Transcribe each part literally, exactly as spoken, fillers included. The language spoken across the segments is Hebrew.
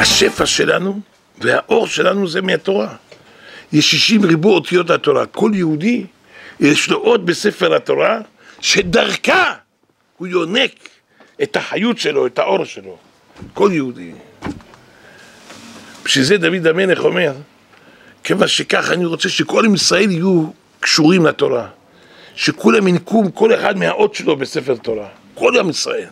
השפע שלנו והאור שלנו זה מהתורה. יש שישים ריבוע אותיות התורה. כל יהודי יש לו עוד בספר התורה שדרכה הוא יונק את החיות שלו, את האור שלו. כל יהודי. בשביל זה דוד המלך אומר, כיוון שכך אני רוצה שכל עם ישראל יהיו קשורים לתורה. שכולם ינקום כל אחד מהאות שלו בספר תורה. כל עם ישראל.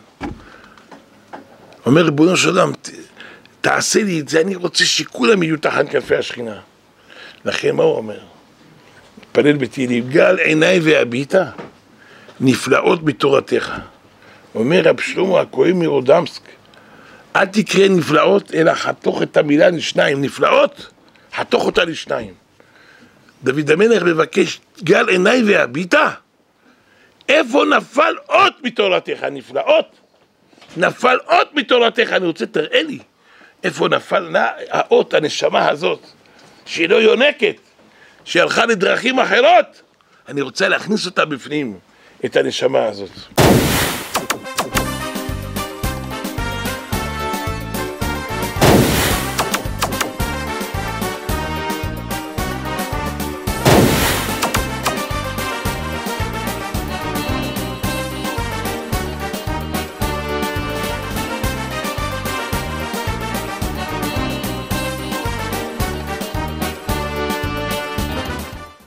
אומר ריבונו של עולם, תעשה לי את זה, אני רוצה שכולם יהיו תחת כנפי השכינה. לכן מה הוא אומר? מתפלל בתהילים, גל עיניי והביטה, נפלאות בתורתך. אומר רב שלמה הכהן מרודמסק, אל תקרא נפלאות, אלא חתוך את המילה לשניים. נפלאות, חתוך אותה לשניים. דוד המלך מבקש, גל עיניי והביטה, איפה נפל אות מתורתך? נפלאות, נפל אות מתורתך. אני רוצה, תראה לי, איפה נפל האות, הנשמה הזאת, שהיא לא יונקת, שהיא הלכה לדרכים אחרות. אני רוצה להכניס אותה בפנים, את הנשמה הזאת.